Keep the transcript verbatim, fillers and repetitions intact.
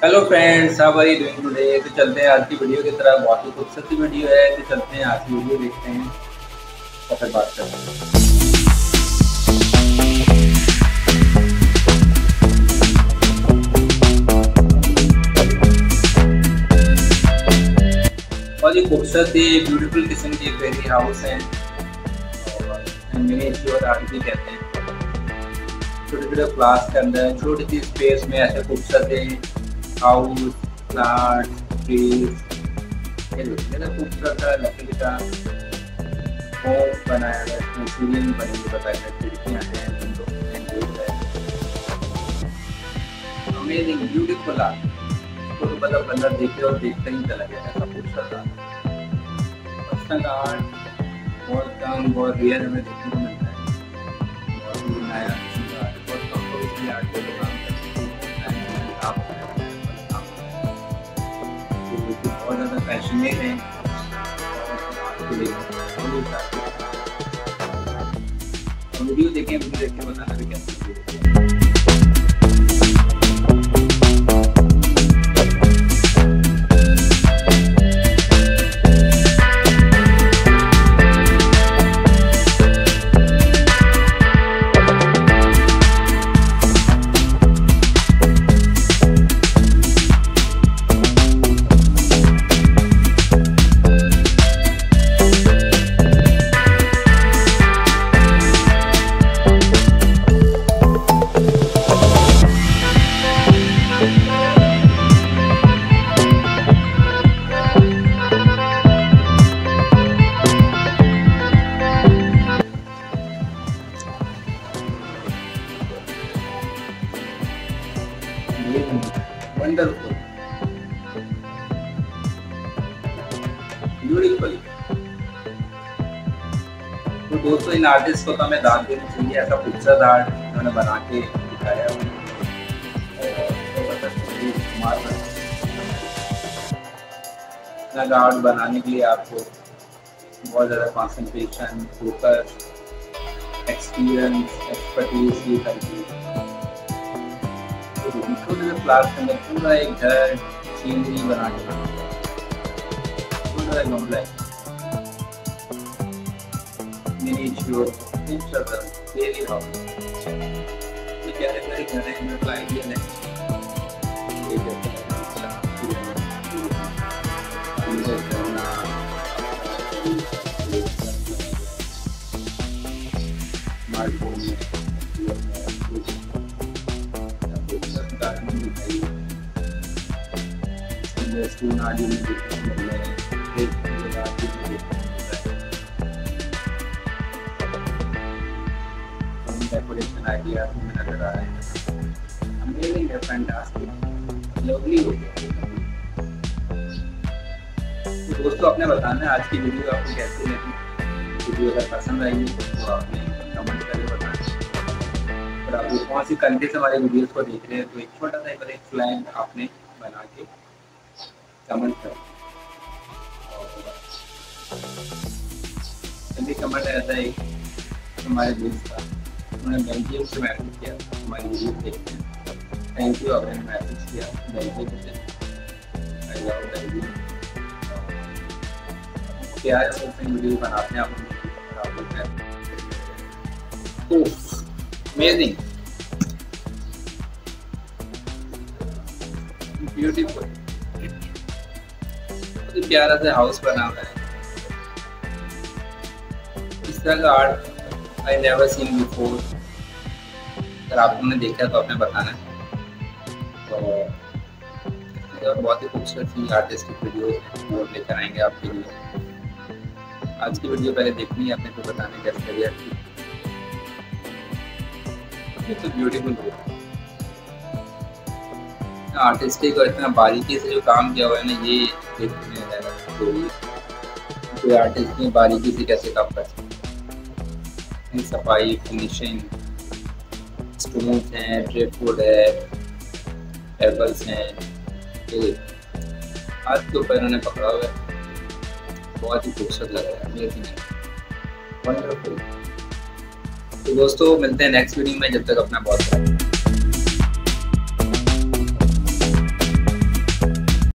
Hello friends, how are you doing today. तो चलते हैं आज की वीडियो की तरफ। बहुत ही खूबसूरत सी वीडियो है, तो चलते हैं आज की वीडियो देखते हैं और फिर बात करते हैं। बहुत ही खूबसूरत सी ब्यूटीफुल किस्म की वेरी हाउस है और मिनिएचर आर्ट भी कहते हैं। छोटे छोटे फ्लावर्स के अंदर छोटी सी स्पेस में ऐसे खूबसूरत हाउस, प्लांट्स, ट्रीज, ये देखिए खूबसूरत सा लकड़ी का होम बनाया है। इसमें सीढ़ियाँ भी बनी हुई बताया है, खिड़कियाँ हैं, विंडो है। Amazing beautiful art. इसको तो मतलब अंदर देखे और देखते ही चला गया ऐसा खूबसूरत आर्ट। पर्सनल आर्ट बहुत कम बहुत रियल हमें देखने को मिलता है। बहुत ही नया बहुत कम आर्ट को काम बहुत ज़्यादा पैशनेट है वीडियो देखें। वीडियो देख के बताना भी कैसे वंडरफुल ब्यूटीफुल। तो दोस्तों, इन आर्टिस्ट को तो हमें दाद देनी चाहिए। ऐसा खूबसूरत आर्ट उन्होंने बना के दिखाया और इतना आर्ट बनाने के लिए आपको बहुत ज़्यादा कंसंट्रेशन, फोकस, एक्सपीरियंस, एक्सपर्टीज ये करती है। छोटे से फ्लावर्स के अंदर पूरा एक घर सीनरी बना के पूरा गमला है मिनिएचर खूबसूरत डेली हाउस। ये क्या है, मेरे घर है, मेरा आइडिया है। स्मार्टफोन में स्कूल आदि में डेकोरेशन आइडिया में नजर आ रहे हैं। अमेजिंग है, फैंटास्टिक, लवली हो गया। तो दोस्तों, आपने बताना है आज की वीडियो आपको कैसी लगी। वीडियो अगर पसंद आई तो आपने कमेंट करके बताना। और आप कौन सी कंट्री से हमारे वीडियोस को देख रहे हैं तो एक छोटा सा एक फ्लैग आपने बना के कमेंट करें। जल्दी कमेंट ऐसा ही हमारे दोस्त का, उन्होंने बेल्जियम से मैसेज किया हमारी वीडियो देखते हैं। थैंक यू, आपने मैसेज किया बेल्जियम से। I love Belgium. क्या है सोशल वीडियो बनाते हैं आप लोग। अमेजिंग ब्यूटीफुल, बहुत प्यारा सा हाउस बना हुआ है। इस तरह का art I never seen before. अगर आपने देखा तो आपने बताना है। तो बहुत ही खूबसूरत सी आर्टिस्टिक वीडियो वो लेकर आएंगे आपके लिए। आज की वीडियो पहले देखनी है आपने तो बताने कैसे लगी आपकी। तो ब्यूटीफुल आर्टिस्टिक और इतना बारीकी से जो काम किया हुआ है ना, ये देखने में आएगा कोई आर्टिस्ट ने बारीकी से कैसे काम कर सकते। सफाई, फिनिशिंग, स्टोन्स हैं, ड्रिपवुड है, पेबल्स हैं, हाथ के ऊपर इन्होंने पकड़ा हुआ है। बहुत ही खूबसूरत लग रहा है, अमेजिंग है, वंडरफुल। तो दोस्तों, मिलते हैं नेक्स्ट वीडियो में। जब तक अपना बहुत